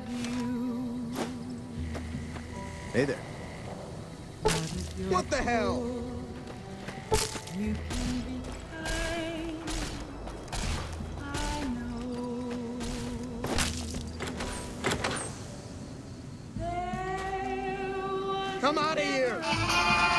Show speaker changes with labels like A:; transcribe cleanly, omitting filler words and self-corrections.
A: Hey there.
B: What the hell?
C: You can be kind, I know.
B: Come out of here!